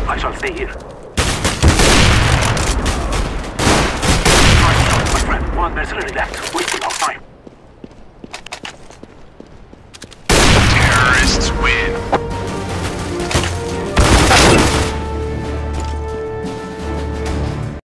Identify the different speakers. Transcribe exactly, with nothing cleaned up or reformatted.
Speaker 1: I shall stay here. Right, my friend. One mercenary left.